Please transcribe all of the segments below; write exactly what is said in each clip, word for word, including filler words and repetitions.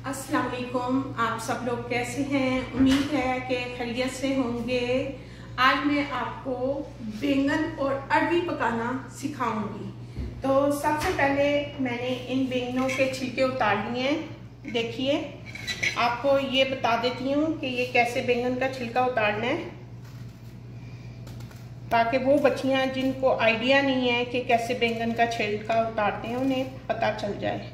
अस्सलाम वालेकुम। आप सब लोग कैसे हैं? उम्मीद है कि खैरियत से होंगे। आज मैं आपको बैंगन और अरबी पकाना सिखाऊंगी। तो सबसे पहले मैंने इन बैंगनों के छिलके उतार लिए हैं। देखिए, आपको ये बता देती हूँ कि ये कैसे बैंगन का छिलका उतारना है, ताकि वो बच्चियाँ जिनको आइडिया नहीं है कि कैसे बैंगन का छिलका उतारते हैं उन्हें पता चल जाए।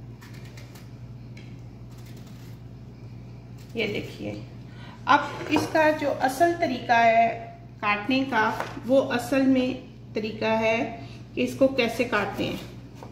ये देखिए, अब इसका जो असल तरीका है काटने का, वो असल में तरीका है कि इसको कैसे काटते हैं।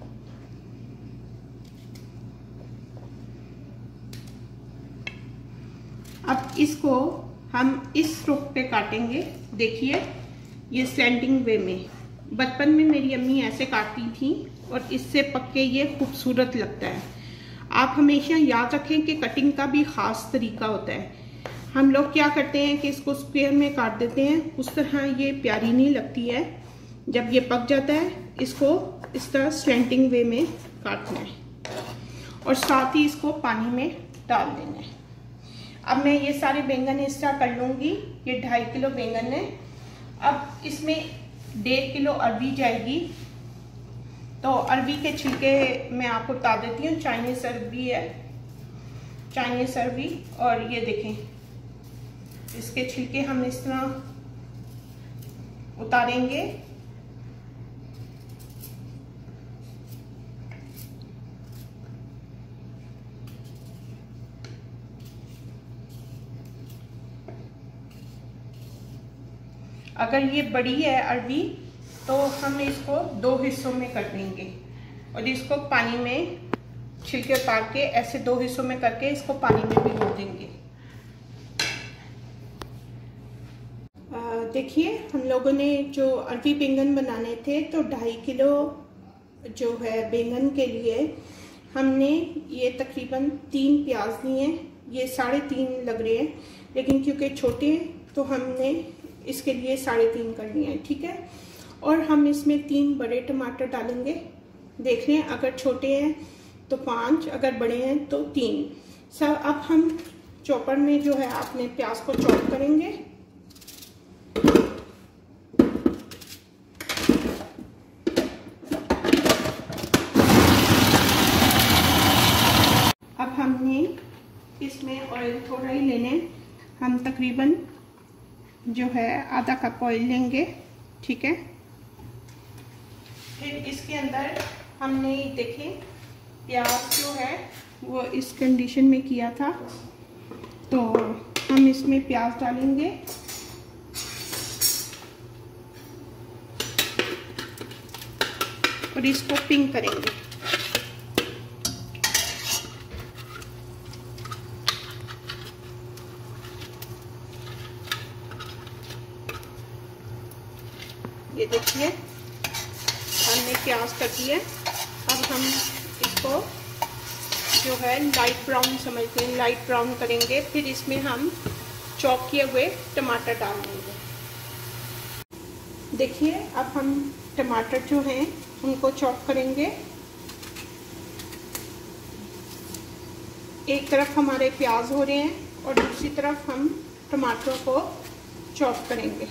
अब इसको हम इस रुख पे काटेंगे। देखिए, ये स्लैंटिंग वे में। बचपन में मेरी अम्मी ऐसे काटती थी और इससे पक्के ये खूबसूरत लगता है। आप हमेशा याद रखें कि कटिंग का भी ख़ास तरीका होता है। हम लोग क्या करते हैं कि इसको स्क्वायर में काट देते हैं, उस तरह ये प्यारी नहीं लगती है। जब ये पक जाता है, इसको इस तरह स्लैंटिंग वे में काटना है और साथ ही इसको पानी में डाल देना है। अब मैं ये सारे बैंगन इस तरह कर लूँगी। ये ढाई किलो बैंगन है। अब इसमें डेढ़ किलो अरबी जाएगी। तो अरबी के छिलके मैं आपको बता देती हूँ। चाइनीज अरबी है, चाइनीज अरबी। और ये देखें, इसके छिलके हम इस तरह उतारेंगे। अगर ये बड़ी है अरबी तो हम इसको दो हिस्सों में कर देंगे और इसको पानी में छिलके उतार के ऐसे दो हिस्सों में करके इसको पानी में भिगो देंगे। देखिए, हम लोगों ने जो अरबी बैंगन बनाने थे तो ढाई किलो जो है बैंगन के लिए हमने ये तकरीबन तीन प्याज लिए हैं। ये साढ़े तीन लग रहे हैं, लेकिन क्योंकि छोटे तो हमने इसके लिए साढ़े तीन कर लिए हैं, ठीक है। और हम इसमें तीन बड़े टमाटर डालेंगे। देख लें, अगर छोटे हैं तो पांच, अगर बड़े हैं तो तीन। सब अब हम चॉपर में जो है अपने प्याज को चॉप करेंगे। अब हमने इसमें ऑयल थोड़ा ही लेने, हम तकरीबन जो है आधा कप ऑयल लेंगे, ठीक है। फिर इसके अंदर हमने देखें प्याज जो है वो इस कंडीशन में किया था, तो हम इसमें प्याज डालेंगे। और इसको पिंक करेंगे। ये देखिए, हमने प्याज कर दिया। अब हम इसको जो है लाइट ब्राउन समझते हैं, लाइट ब्राउन करेंगे। फिर इसमें हम चॉप किए हुए टमाटर डाल देंगे। देखिए, अब हम टमाटर जो हैं उनको चॉप करेंगे। एक तरफ हमारे प्याज हो रहे हैं और दूसरी तरफ हम टमाटरों को चॉप करेंगे।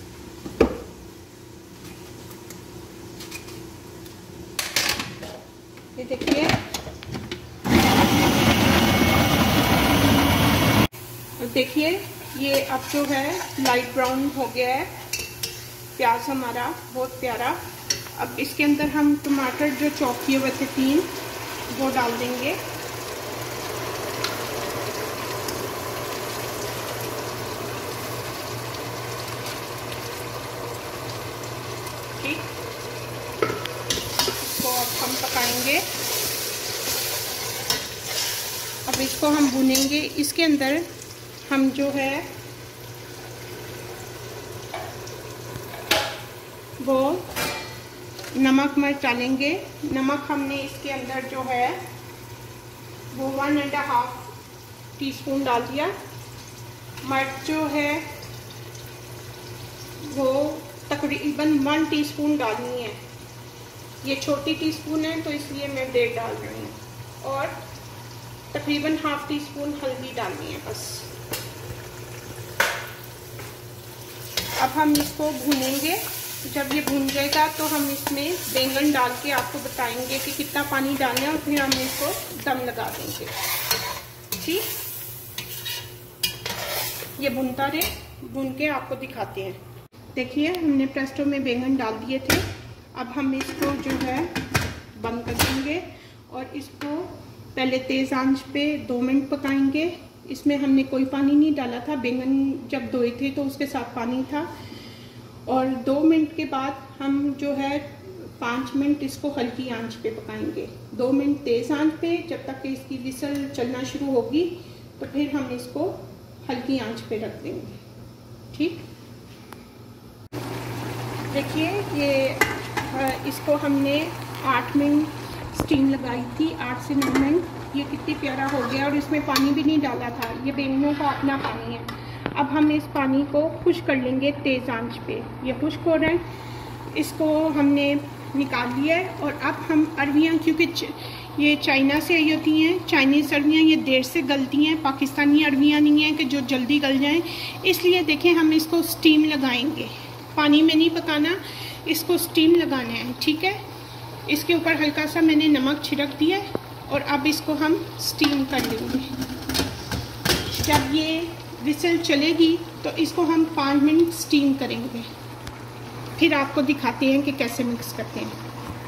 ये देखिए, देखिए ये अब जो है लाइट ब्राउन हो गया है प्याज हमारा, बहुत प्यारा। अब इसके अंदर हम टमाटर जो चॉप किए हुए थे तीन, वो डाल देंगे। ठीक, इसको अब हम पकाएंगे। अब इसको हम भूनेंगे। इसके अंदर हम जो है वो नमक मिर्च डालेंगे। नमक हमने इसके अंदर जो है वो one and half teaspoon डाल दिया। मिर्च जो है वो तकरीबन वन टीस्पून डालनी है। ये छोटी टीस्पून है तो इसलिए मैं डेढ़ डाल रही हूँ। और तकरीबन हाफ टी स्पून हल्दी डालनी है बस। अब हम इसको भूनेंगे। जब ये भून जाएगा तो हम इसमें बैंगन डाल के आपको बताएंगे कि कितना पानी डालना है और फिर हम इसको दम लगा देंगे। ठीक, ये भुनता रहे, भून के आपको दिखाते हैं। देखिए हमने प्रेस्टो में बैंगन डाल दिए थे। अब हम इसको जो है बंद कर देंगे और इसको पहले तेज़ आंच पे दो मिनट पकाएंगे। इसमें हमने कोई पानी नहीं डाला था, बैंगन जब धोए थे तो उसके साथ पानी था। और दो मिनट के बाद हम जो है पाँच मिनट इसको हल्की आंच पे पकाएंगे। दो मिनट तेज़ आंच पे, जब तक कि इसकी विसल चलना शुरू होगी तो फिर हम इसको हल्की आंच पे रख देंगे। ठीक, देखिए ये इसको हमने आठ मिनट स्टीम लगाई थी, आठ से नौ मिनट। ये कितनी प्यारा हो गया और इसमें पानी भी नहीं डाला था, ये बैंगनों का अपना पानी है। अब हम इस पानी को खुश्क कर लेंगे तेज़ आंच पे। ये खुश्क हो रहा है, इसको हमने निकाल लिया है। और अब हम अरबियाँ, क्योंकि ये चाइना से आई होती हैं, चाइनीज़ अरबियाँ ये देर से गलती हैं, पाकिस्तानी अरबियाँ नहीं हैं कि जो जल्दी गल जाएं। इसलिए देखें हम इसको स्टीम लगाएंगे, पानी में नहीं पकाना, इसको स्टीम लगाना है। ठीक है, इसके ऊपर हल्का सा मैंने नमक छिड़क दिया और अब इसको हम स्टीम कर लेंगे। जब ये विसल चलेगी तो इसको हम पाँच मिनट स्टीम करेंगे, फिर आपको दिखाते हैं कि कैसे मिक्स करते हैं।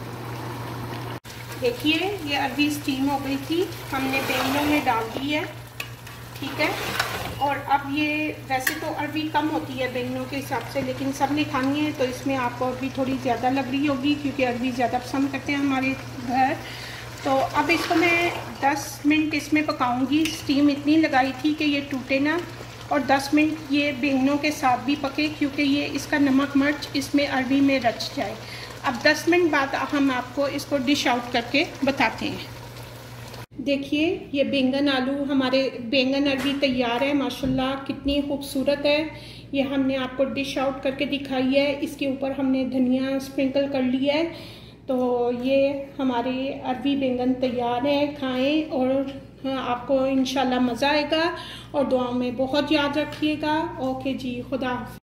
देखिए ये अरबी स्टीम हो गई थी, हमने बैंगनों में डाल दी है। ठीक है, और अब ये वैसे तो अरबी कम होती है बैंगनों के हिसाब से, लेकिन सब ने खानी है तो इसमें आपको अरबी थोड़ी ज़्यादा लग रही होगी, क्योंकि अरबी ज़्यादा पसंद करते हैं हमारे घर। तो अब इसको मैं दस मिनट इसमें पकाऊंगी। स्टीम इतनी लगाई थी कि ये टूटे ना, और दस मिनट ये बैंगनों के साथ भी पके, क्योंकि ये इसका नमक मिर्च इसमें अरबी में रच जाए। अब दस मिनट बाद हम आपको इसको डिश आउट करके बताते हैं। देखिए ये बैंगन आलू हमारे बैंगन अरबी तैयार है, माशाल्लाह कितनी खूबसूरत है। ये हमने आपको डिश आउट करके दिखाई है। इसके ऊपर हमने धनिया स्प्रिंकल कर लिया है। तो ये हमारे अरबी बैंगन तैयार है, खाएं और हाँ, आपको इंशाल्लाह मज़ा आएगा और दुआओं में बहुत याद रखिएगा। ओके जी, खुदा हाफ़िज़।